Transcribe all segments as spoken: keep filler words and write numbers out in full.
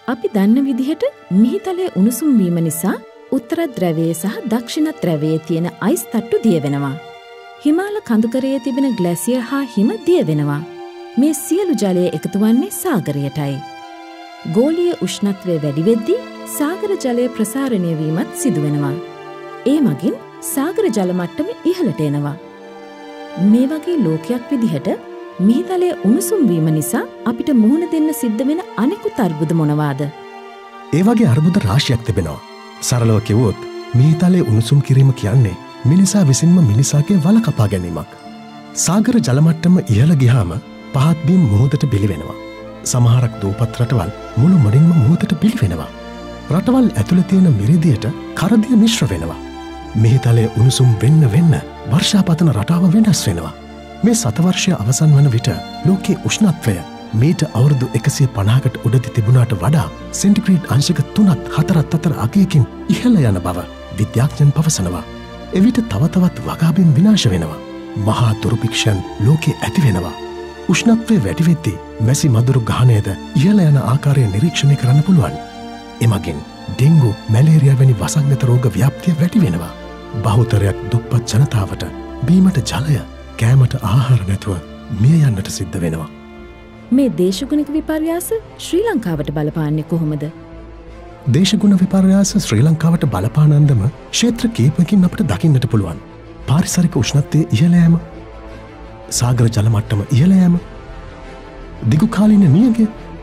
අපි දන්න විදිහට මිහිතලයේ උණුසුම් වීම නිසා උත්තර ද්‍රවයේ සහ දක්ෂිණ ද්‍රවයේ තියෙන අයිස් තට්ටු දිය වෙනවා. හිමාල කඳුකරයේ තිබෙන ග්ලැසියර් හා හිම දිය වෙනවා. මේ සියලු ජලය එකතු වන්නේ සාගරයටයි. ගෝලීය උෂ්ණත්වය වැඩි වෙද්දී සාගර ජලය ප්‍රසාරණය වීමත් සිදු වෙනවා. ඒ මගින් සාගර ජල මට්ටම ඉහළට එනවා. මේ වගේ ලෝකයක් විදිහට මිහිතලයේ උණුසුම් වීම නිසා අපිට මුහුණ දෙන්න සිද්ධ වෙන අනෙකුත් අර්බුද මොනවාද? ඒ වගේ අර්බුද රාශියක් තිබෙනවා. සරලව කිව්වොත් මිහිතලයේ උණුසුම් කිරීම කියන්නේ මිනිසා විසින්ම මිනිසාගේ වල කපා ගැනීමක්. සාගර ජල මට්ටම ඉහළ ගියාම පහත් බිම් මුහුදට බිලි වෙනවා. සමහරක් දූපත් රටවල් මුළු මඩින්ම මුහුදට බිලි වෙනවා. රටවල් ඇතුළේ තියෙන මිරිදියට කරදිය මිශ්‍ර වෙනවා. මිහිතලයේ උණුසුම් වෙන්න වෙන්න වර්ෂාපතන රටාව වෙනස් වෙනවා. මේ සතවර්ෂය අවසන් වන විට ලෝකයේ උෂ්ණත්වය මීට අවුරුදු එකසිය පනහකට උඩදී තිබුණාට වඩා සෙන්ටිග්‍රේඩ් අංශක තුනත් හතරත් අතර අගයකින් ඉහළ යන බව විද්‍යාඥයන් පවසනවා. එවිට තව තවත් වගාබිම් විනාශ වෙනවා. මහා දුර්භික්ෂයන් ලෝකයේ ඇති වෙනවා. උෂ්ණත්වය වැඩි වෙද්දී මැසි මදුරු ගහණයද ඉහළ යන ආකාරය නිරීක්ෂණය කරන්න පුළුවන්. එමගින් ඩෙන්ගු, මැලේරියා වැනි වසංගත රෝග ව්‍යාප්තිය වැඩි වෙනවා. බහුතරයක් දුප්පත් ජනතාවට බීමට ජලය, කෑමට ආහාර නැතුව මිය යන්නට සිද්ධ වෙනවා. මේ දේශගුණික විපර්යාස ශ්‍රී ලංකාවට බලපාන්නේ කොහොමද? දේශගුණ විපර්යාස ශ්‍රී ලංකාවට බලපාන අන්දම ක්ෂේත්‍ර කීපකින් අපට දකින්නට පුළුවන්. පාරිසරික උෂ්ණත්වයේ ඉහළ යාම, සාගර ජල මට්ටම ඉහළ යාම, දිගු කාලීන නියඟය,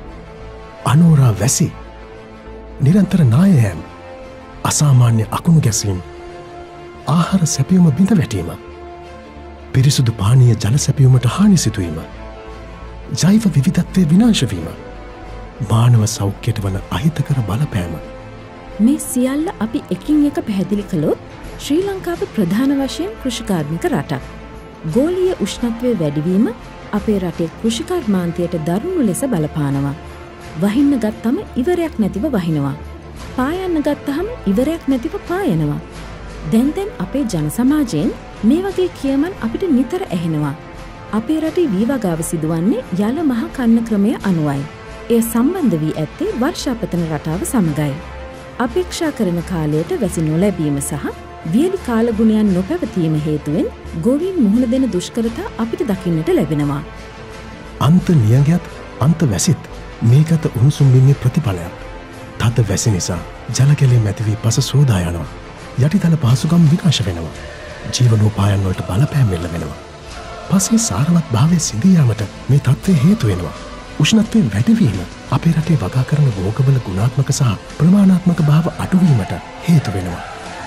අනෝරා වැසි, නිරන්තර නාය යාම, අසාමාන්‍ය අකුණු ගැසීම්, ආහාර සැපයුම බිඳ වැටීම, පිරිසුදු පානීය ජල සැපයුමට හානි සිදුවීම, ජෛව විවිධත්වය විනාශ වීම, මානව සෞඛ්‍යයට වන අහිතකර බලපෑම. මේ සියල්ල අපි එකින් එක පැහැදිලි කළොත් ශ්‍රී ලංකාව ප්‍රධාන වශයෙන් කෘෂිකාර්මික රටක්. ගෝලීය උෂ්ණත්වය වැඩිවීම අපේ රටේ කෘෂිකර්මාන්තයට දරුණු ලෙස බලපානවා. වහින්න ගත්තම ඉවරයක් නැතිව වහිනවා. පායන්න ගත්තහම ඉවරයක් නැතිව පායනවා. දැන් දැන් අපේ ජන සමාජයෙන් මේ වගේ කියමන් අපිට නිතර ඇහෙනවා. අපේ රටේ වීවගාව සිදුවන්නේ යල මහ කන්න ක්‍රමය අනුවයි. එය සම්බන්ධ වී ඇත්තේ වර්ෂාපතන රටාව සමගයි. අපේක්ෂා කරන කාලයට වැසි නොලැබීම සහ වියලි කාලගුණයන් නොපැවතීම හේතුවෙන් ගොවීන් මුහුණ දෙන දුෂ්කරතා අපිට දකින්නට ලැබෙනවා. අන්ත නියඟයත් අන්ත වැසිත් මේකත උණුසුම් වීමේ ප්‍රතිඵලයක්. තද වැසි නිසා ජලකැලේ මැති වී පස සෝදා යනවා. යටිතල පහසුකම් විනාශ වෙනවා. ජීවනෝපායන් වලට බලපෑම් එල්ල වෙනවා. පසේ සාරවත් භාවය සිඳී යාමට මේ තත්ත්වය හේතු වෙනවා. උෂ්ණත්වය වැඩිවීම අපේ රටේ වගා කරන රෝගවල ගුණාත්මක සහ ප්‍රමාණාත්මක භාව අඩුවීමට හේතු වෙනවා.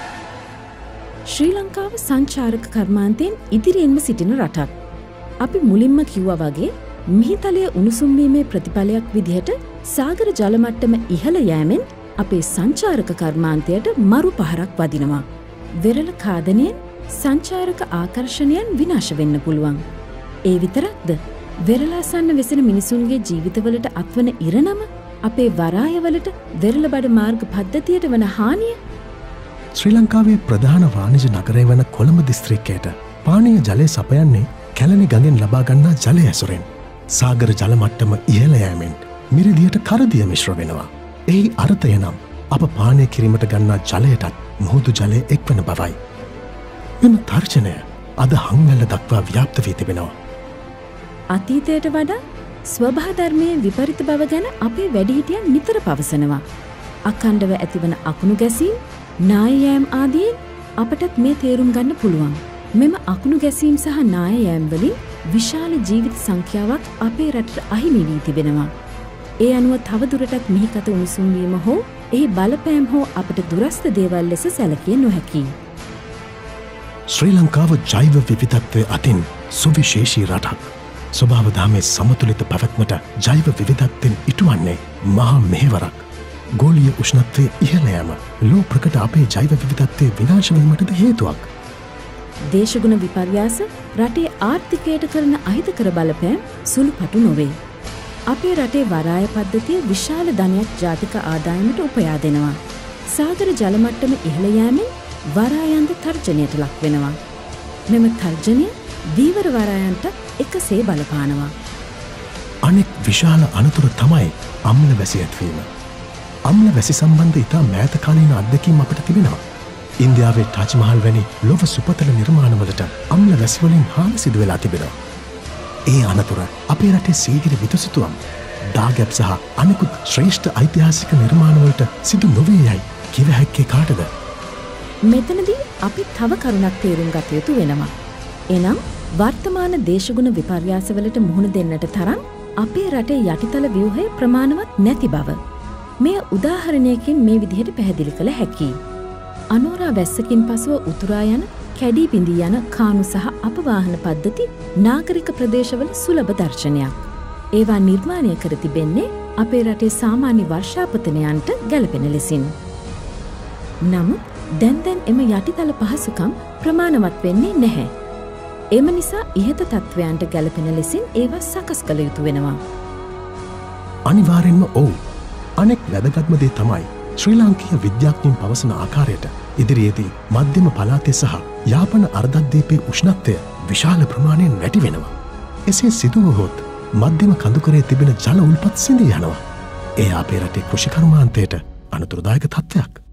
ශ්‍රී ලංකාව සංචාරක කර්මාන්තයෙන් ඉදිරියෙන්ම සිටින රටක්. අපි මුලින්ම කිව්වා වගේ මිහිතලයේ උණුසුම් වීමේ ප්‍රතිඵලයක් විදිහට සාගර ජල මට්ටම ඉහළ යෑමෙන් අපේ සංචාරක කර්මාන්තයට මරු පහරක් වදිනවා. වෙරළ ඛාදනයෙන් සංචාරක ආකර්ෂණයන් විනාශ වෙන්න පුළුවන්. ඒ විතරක්ද? වෙරළාසන්න වෙසෙන මිනිසුන්ගේ ජීවිතවලට අත්වන ඉරණම අපේ වරායවලට වෙරළ බඩ මාර්ග පද්ධතියට වන හානිය. ශ්‍රී ලංකාවේ ප්‍රධාන වාණිජ නගරය වන කොළඹ දිස්ත්‍රික්කයට පානීය ජලය සපයන්නේ කැලණි ගඟෙන් ලබා ගන්නා ජලය ඇසුරෙන්. සාගර ජල මට්ටම ඉහළ යෑමෙන් මිරිදියට කරදිය මිශ්‍ර වෙනවා. එහි අර්ථය නම් අප පානය කිරීමට ගන්නා ජලයටත් මුහුදු ජලය එක්වන බවයි. මෙම තර්ජනය අද හංවැල්ල දක්වා ව්‍යාප්ත වී තිබෙනවා. අතීතයට වඩා ස්වභාධර්මයේ විපරිත බව ගැන අපේ වැඩිහිටියන් නිතර පවසනවා. අඛණ්ඩව ඇතිවන අකුණු ගැසීම්, නාය යෑම් ආදීන් අපටත් මේ තේරුම් ගන්න පුළුවන්. මෙම අකුණු ගැසීම් සහ නාය යෑම් වලින් විශාල ජීවිත සංඛ්‍යාවක් අපේ රටට අහිමි වී තිබෙනවා. ඒ අනුව තවදුරටත් මිහිකත උණුසුම් වීම හෝ එහි බලපෑම් හෝ අපට දුරස්ත දේවල් ලෙස සැලකිය නොහැකියි. ශ්‍රී ලංකාව ජෛව විවිධත්වය අතින් සුවිශේෂී රටක්. ස්වභාව දහමේ සමතුලිත පැවැත්මට ජෛව විවිධත්වයෙන් ඉටුවන්නේ මහා මෙහෙවරක්. ගෝලීය උෂ්ණත්වයේ ඉහළ යාම ලෝ ප්‍රකට අපේ ජෛව විවිධත්වයේ විනාශ වීමටද හේතුවක්. දේශගුණ විපර්යාස රටේ ආර්ථිකයට කරන අහිතකර බලපෑම් සුළුපටු නොවේ. අපේ රටේ වරාය පද්ධතිය විශාල ධනයක් ජාතික ආදායමට උපයා දෙනවා. සාගර ජල මට්ටම ඉහළ යෑමෙන් වරායන්ද තර්ජනයට ලක් වෙනවා. මෙම තර්ජනය දීවර වරායන්ට එකසේ බලපානවා. අනෙක් විශාල අනතුර තමයි අම්ල වැසි ඇතිවීම. අම්ල වැසි සම්බන්ධ ඉතා මෑතකාලීන අත්දැකීම් අපට තිබෙනවා. ඉන්දියාවේ ටාජ්මහල් වැනි ලොව සුපතල නිර්මාණවලට අම්ල වැසිවලින් හානි සිදු වෙලා තිබෙනවා. ඒ අනතුර අපේ රටේ සීගිරි විදුසිතුවම් දාගැබ් සහ අනෙකුත් ශ්‍රේෂ්ඨ ඓතිහාසික නිර්මාණවලට සිදු නොවේ යයි කිව හැක්කේ කාටද? මෙතනදී අපි තව කරුණක් තේරුම් ගත යුතු වෙනවා. එනම් වර්තමාන දේශගුණ විපර්යාසවලට මුහුණ දෙන්නට තරම් අපේ රටේ යටිතල ව්‍යුහය ප්‍රමාණවත් නැති බව. මෙය උදාහරණයකින් මේ විදිහට පැහැදිලි කළ හැකියි. අනෝරා වැස්සකින් පසුව උතුරා යන කැඩී බිඳී යන කානු සහ අපවාහන පද්ධති නාගරික ප්‍රදේශවල සුලභ දර්ශනයක්. ඒවා නිර්මාණය කර තිබෙන්නේ අපේ රටේ සාමාන්‍ය වර්ෂාපතනයන්ට ගැලපෙන ලෙසින්. නමුත් දැන් දැන් එම යටිතල පහසුකම් ප්‍රමාණවත් වෙන්නේ නැහැ. එම නිසා ඉහත තත්ත්වයන්ට ගැලපෙන ලෙසින් ඒවා සකස් කළ යුතු වෙනවා. අනිවාර්යෙන්ම ඔව්. අනෙක් වැදගත්ම දේ තමයි ශ්‍රී ලාංකීය විද්‍යාඥයින් පවසන ආකාරයට ඉදිරියේදී මධ්‍යම පළාතේ සහ යාපන අර්ධද්වීපයේ උෂ්ණත්වය විශාල ප්‍රමාණයෙන් වැඩි වෙනවා. එසේ සිදු වුවහොත් මධ්‍යම කඳුකරයේ තිබෙන ජල උල්පත් සිඳී යනවා. ඒ අපේ රටේ කෘෂි කර්මාන්තයට අනතුරුදායක තත්ත්වයක්.